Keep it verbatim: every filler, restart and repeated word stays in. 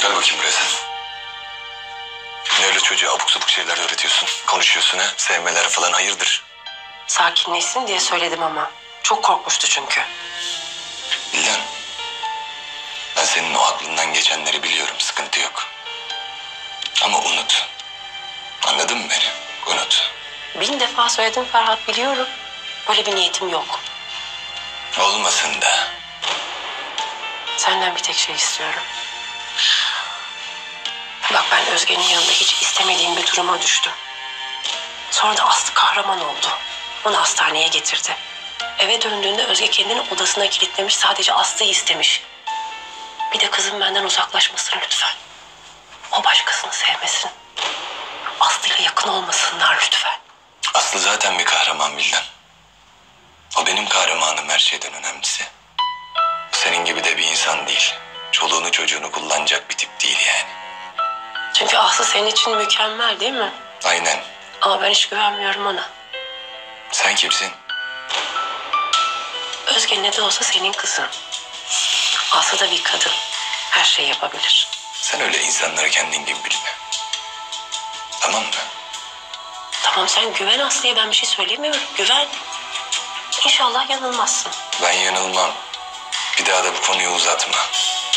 Gel bakayım buraya sen. Ne öyle çocuğa abuk sabuk şeyler öğretiyorsun? Konuşuyorsun ha? Sevmeler falan hayırdır? Sakinleşsin diye söyledim ama. Çok korkmuştu çünkü. Vildan. Ben senin o aklından geçenleri biliyorum. Sıkıntı yok. Ama unut. Anladın mı beni? Unut. Bin defa söyledim Ferhat, biliyorum. Böyle bir niyetim yok. Olmasın da. Senden bir tek şey istiyorum. Bak, ben Özge'nin yanında hiç istemediğim bir duruma düştüm. Sonra da Aslı kahraman oldu. Onu hastaneye getirdi. Eve döndüğünde Özge kendini odasına kilitlemiş, sadece Aslı'yı istemiş. Bir de kızım benden uzaklaşmasın lütfen. O başkasını sevmesin. Aslı'yla yakın olmasınlar lütfen. Aslı zaten bir kahraman Vildan. O benim kahramanım, her şeyden önemlisi. Senin gibi de bir insan değil. Çoluğunu çocuğunu kullanacak bir tip değil yani. Çünkü Aslı senin için mükemmel değil mi? Aynen. Ama ben hiç güvenmiyorum ona. Sen kimsin? Özge ne de olsa senin kızın. Aslı da bir kadın. Her şeyi yapabilir. Sen öyle insanları kendin gibi bilme. Tamam mı? Tamam, sen güven Aslı'ya, ben bir şey söylemiyorum. Güven. İnşallah yanılmazsın. Ben yanılmam. Bir daha da bu konuyu uzatma.